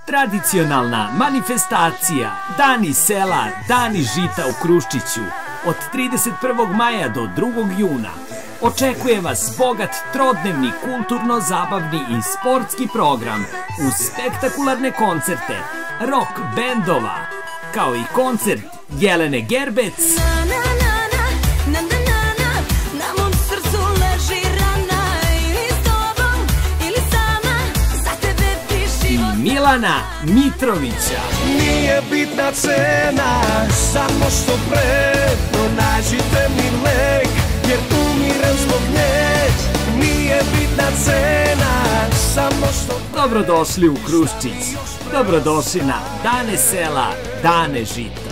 Tradicionalna manifestacija Dani sela, Dani žita u Kruščiću od 31. maja do 2. juna. Očekuje vas bogat trodnevni kulturno-zabavni i sportski program uz spektakularne koncerte, rock bendova, kao i koncert Jelene Gerbec i Milana Mitrovića. Nije bitna cena, samo što pre pronađite mi lek, jer umirem zbog nje. Nije bitna cena, samo što... Dobrodošli u Kruščić, dobrodošli na Dane sela, Dane žita.